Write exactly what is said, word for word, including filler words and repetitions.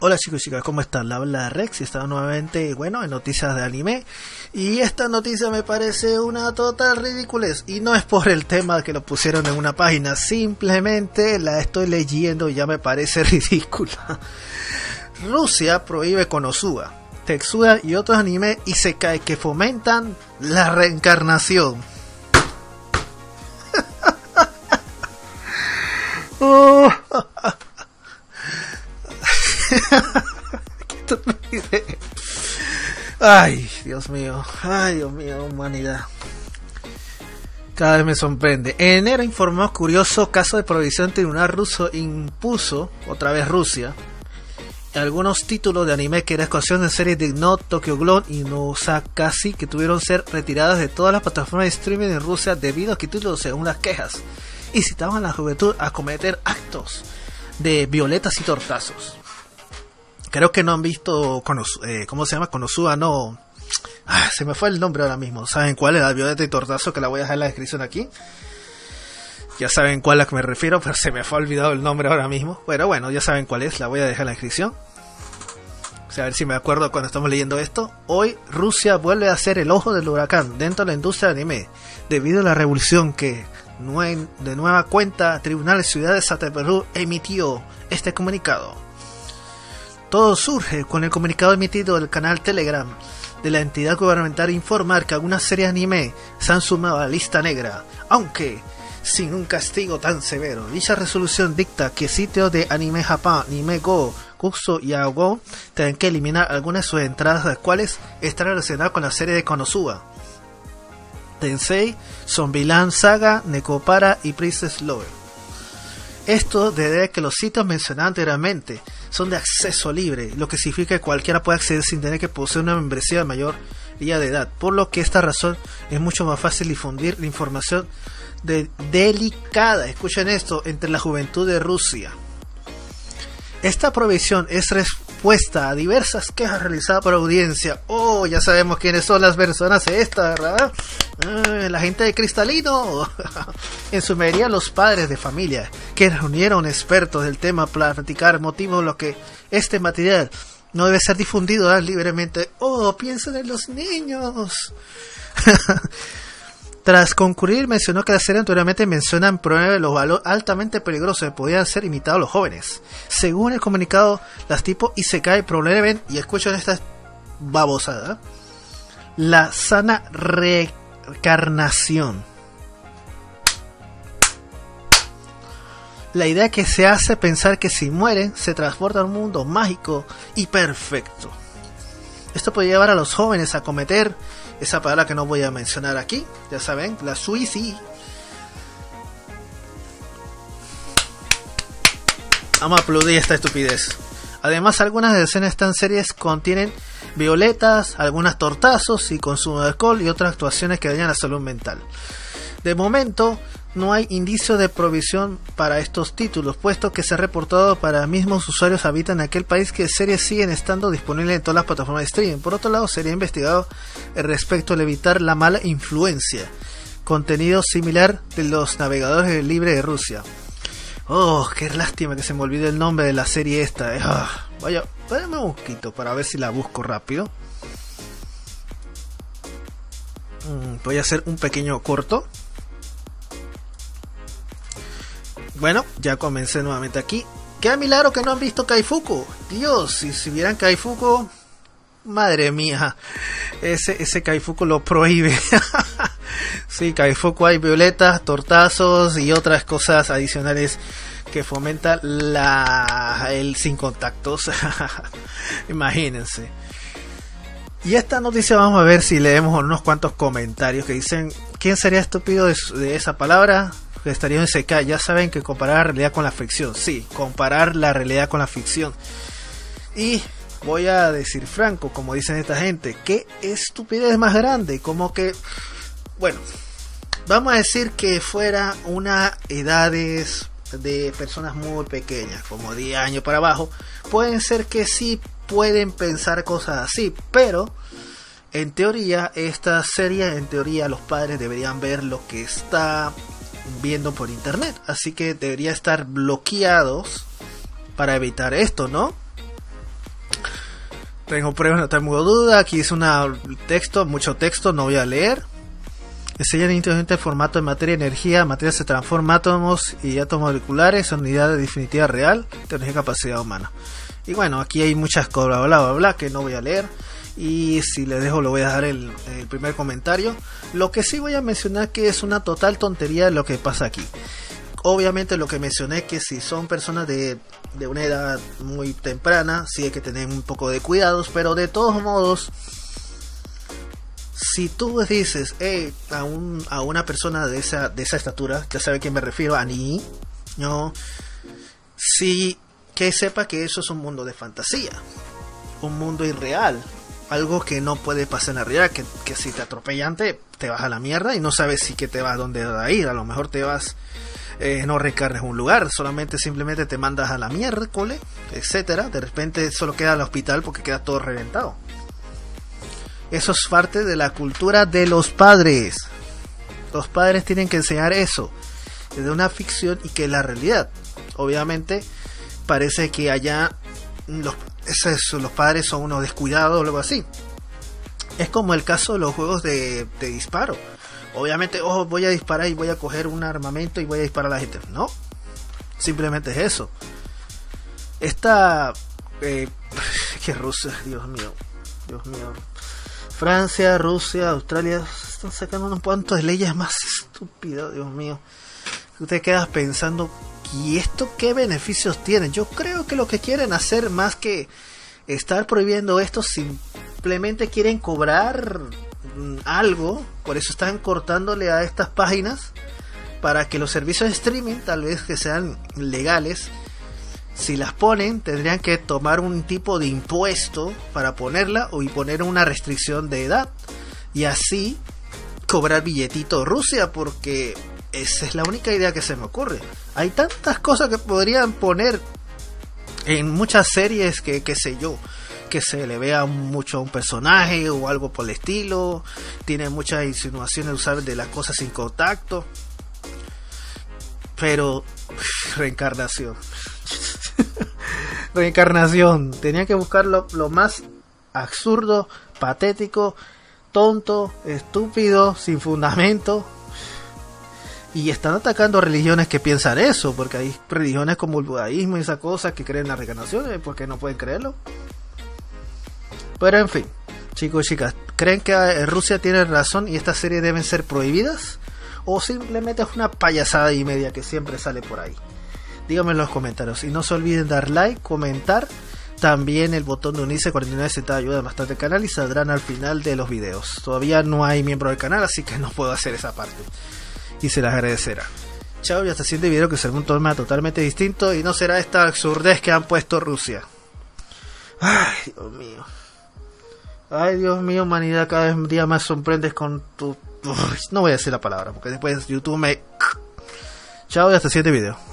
Hola chicos y chicas, ¿cómo están? La habla Rex y estamos nuevamente, bueno, en noticias de anime. Y esta noticia me parece una total ridiculez. Y no es por el tema que lo pusieron en una página, simplemente la estoy leyendo y ya me parece ridícula. Rusia prohíbe Konosuba, Tetsuya y otros animes isekai que fomentan la reencarnación. Oh. Ay, Dios mío, ay, Dios mío, humanidad. Cada vez me sorprende. En enero informó curioso caso de prohibición tribunal ruso impuso, otra vez Rusia, algunos títulos de anime que era exclusión de series de No, Tokyo Ghoul y Nozakasi que tuvieron que ser retiradas de todas las plataformas de streaming en Rusia debido a que títulos, según las quejas, incitaban a la juventud a cometer actos de violetas y tortazos. Creo que no han visto Konosuba, eh, ¿cómo se llama? Konosuba, no. Ah, se me fue el nombre ahora mismo. ¿Saben cuál es la violeta y tortazo? Que la voy a dejar en la descripción aquí. Ya saben cuál es a la que me refiero, pero se me fue olvidado el nombre ahora mismo. Pero bueno, ya saben cuál es, la voy a dejar en la descripción. O sea, a ver si me acuerdo cuando estamos leyendo esto. Hoy Rusia vuelve a ser el ojo del huracán dentro de la industria de anime, debido a la revolución que de nueva cuenta Tribunal de Ciudad de Santa Perú emitió este comunicado. Todo surge con el comunicado emitido del canal Telegram de la entidad gubernamental informar que algunas series de anime se han sumado a la lista negra, aunque sin un castigo tan severo. Dicha resolución dicta que sitios de Anime Japan, Anime Go, Kuso y Ago tienen que eliminar algunas de sus entradas, las cuales están relacionadas con la serie de Konosuba, Tensei, Zombieland Saga, Nekopara y Princess Lover. Esto debido a que los sitios mencionados anteriormente son de acceso libre, lo que significa que cualquiera puede acceder sin tener que poseer una membresía de mayoría de edad, por lo que esta razón es mucho más fácil difundir la información de delicada, escuchen esto, entre la juventud de Rusia. Esta prohibición es respuesta a diversas quejas realizadas por audiencia. Oh, ya sabemos quiénes son las personas estas, ¿verdad? Eh, la gente de Cristalino. En su mayoría los padres de familia, que reunieron expertos del tema para platicar motivos de lo que este material no debe ser difundido ¿verdad? libremente. Oh, piensen en los niños. Tras concurrir, mencionó que la serie anteriormente mencionan promueve los valores altamente peligrosos que podían ser imitados los jóvenes. Según el comunicado, las tipos Isekai promueven, y escuchan esta babosada, la sana reencarnación. La idea que se hace pensar que si mueren, se transporta a un mundo mágico y perfecto. Esto puede llevar a los jóvenes a cometer esa palabra que no voy a mencionar aquí, ya saben, la suicidio. Vamos a aplaudir esta estupidez. Además, algunas de escenas de estas series contienen violetas, algunas tortazos y consumo de alcohol y otras actuaciones que dañan la salud mental. De momento, no hay indicio de provisión para estos títulos, puesto que se ha reportado para mismos usuarios habitan en aquel país que series siguen estando disponibles en todas las plataformas de streaming. Por otro lado, sería investigado respecto al evitar la mala influencia, contenido similar de los navegadores libres de Rusia. Oh, qué lástima que se me olvide el nombre de la serie esta. Ah, vaya, espérame un poquito para ver si la busco rápido. Mm, voy a hacer un pequeño corto. Bueno, ya comencé nuevamente aquí. ¡Qué milagro que no han visto Kaifuku! Dios, si, si vieran Kaifuku, madre mía, ese, ese Kaifuku lo prohíbe. Sí, Kaifuku hay violetas, tortazos y otras cosas adicionales que fomentan la, el sin contactos. Imagínense. Y esta noticia vamos a ver si leemos unos cuantos comentarios que dicen, ¿quién sería estúpido de, de esa palabra? Que estaría en S K. Ya saben que comparar la realidad con la ficción. Sí, comparar la realidad con la ficción. Y voy a decir franco, como dicen esta gente, qué estupidez más grande. Como que, bueno, vamos a decir que fuera una edades de personas muy pequeñas, como diez años para abajo, pueden ser que sí pueden pensar cosas así, pero en teoría esta serie, en teoría los padres deberían ver lo que está viendo por internet, así que debería estar bloqueados para evitar esto, ¿no? Tengo pruebas, no tengo duda. Aquí es un texto, mucho texto, no voy a leer. Enseñan íntimamente el formato de materia y energía. Materia se transforma en átomos y átomos moleculares, son unidades definitiva real, tecnología y capacidad humana. Y bueno, aquí hay muchas cosas, bla, bla, bla, bla, que no voy a leer. Y si les dejo, lo voy a dejar el, el primer comentario. Lo que sí voy a mencionar que es una total tontería lo que pasa aquí. Obviamente lo que mencioné, que si son personas de, de una edad muy temprana, sí hay que tener un poco de cuidados, pero de todos modos, si tú dices hey, a, un, a una persona de esa, de esa estatura, ya sabe a quién me refiero, a ni, no, sí, que sepa que eso es un mundo de fantasía, un mundo irreal, algo que no puede pasar en la realidad, que, que si te atropellan te, te vas a la mierda y no sabes si que te vas a dónde va a ir, a lo mejor te vas... Eh, no recargas un lugar, solamente simplemente te mandas a la miércoles, etcétera. De repente solo queda el hospital porque queda todo reventado. Eso es parte de la cultura de los padres. Los padres tienen que enseñar eso desde una ficción y que es la realidad. Obviamente parece que allá los, eso, los padres son unos descuidados o algo así. Es como el caso de los juegos de, de disparo. Obviamente, ojo, voy a disparar y voy a coger un armamento y voy a disparar a la gente. No, simplemente es eso. Esta... Eh, que Rusia, Dios mío, Dios mío. Francia, Rusia, Australia están sacando unos cuantos leyes más estúpidas, Dios mío. Tú te quedas pensando, ¿y esto qué beneficios tiene? Yo creo que lo que quieren hacer más que estar prohibiendo esto, simplemente quieren cobrar algo, por eso están cortándole a estas páginas para que los servicios de streaming, tal vez que sean legales, si las ponen tendrían que tomar un tipo de impuesto para ponerla o y poner una restricción de edad y así cobrar billetito Rusia, porque esa es la única idea que se me ocurre. Hay tantas cosas que podrían poner en muchas series que qué sé yo, que se le vea mucho a un personaje o algo por el estilo. Tiene muchas insinuaciones de usar de las cosas sin contacto. Pero reencarnación. Reencarnación. Tenía que buscar lo, lo más absurdo, patético, tonto, estúpido, sin fundamento. Y están atacando religiones que piensan eso, porque hay religiones como el budismo y esas cosas que creen en las reencarnaciones, porque no pueden creerlo. Pero en fin, chicos y chicas, ¿creen que Rusia tiene razón y estas series deben ser prohibidas? ¿O simplemente es una payasada y media que siempre sale por ahí? Díganme en los comentarios. Y no se olviden dar like, comentar. También el botón de unirse cuarenta y nueve centavos ayuda bastante al canal y saldrán al final de los videos. Todavía no hay miembro del canal, así que no puedo hacer esa parte. Y se las agradecerá. Chao y hasta el siguiente video, que será un tema totalmente distinto y no será esta absurdez que han puesto Rusia. Ay, Dios mío. Ay, Dios mío, humanidad, cada vez día más sorprendes con tu... Uf, no voy a decir la palabra, porque después YouTube me... Chao y hasta el siguiente video.